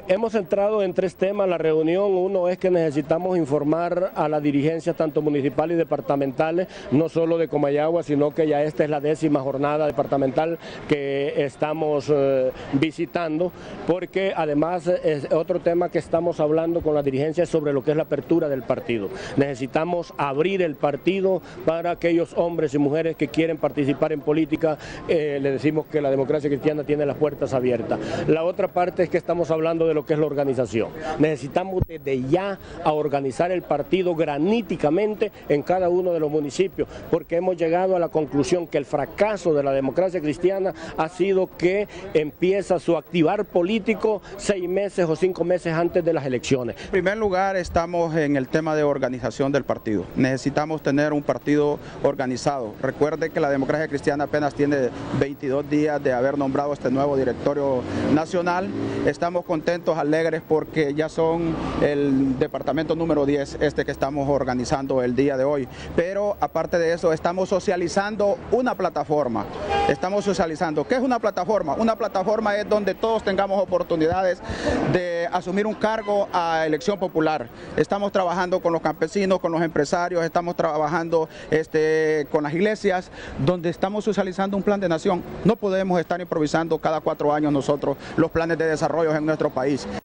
Hemos entrado en tres temas la reunión. Uno es que necesitamos informar a las dirigencias tanto municipales y departamentales, no solo de Comayagua, sino que ya esta es la 10ª jornada departamental que estamos visitando, porque además es otro tema que estamos hablando con las dirigencias sobre lo que es la apertura del partido. Necesitamos abrir el partido para aquellos hombres y mujeres que quieren participar en política. Le decimos que la democracia cristiana tiene las puertas abiertas. La otra parte es que estamos hablando de lo que es la organización. Necesitamos desde ya a organizar el partido graníticamente en cada uno de los municipios, porque hemos llegado a la conclusión que el fracaso de la democracia cristiana ha sido que empieza su activar político 6 meses o 5 meses antes de las elecciones. En primer lugar, estamos en el tema de organización del partido. Necesitamos tener un partido organizado. Recuerde que la democracia cristiana apenas tiene 22 días de haber nombrado este nuevo directorio nacional. Estamos contentos, alegres, porque ya son el departamento número 10 que estamos organizando el día de hoy. Pero aparte de eso, estamos socializando una plataforma. Estamos socializando. ¿Qué es una plataforma? Una plataforma es donde todos tengamos oportunidades de asumir un cargo a elección popular. Estamos trabajando con los campesinos, con los empresarios, estamos trabajando con las iglesias, donde estamos socializando un plan de nación. No podemos estar improvisando cada 4 años nosotros los planes de desarrollo en nuestro país.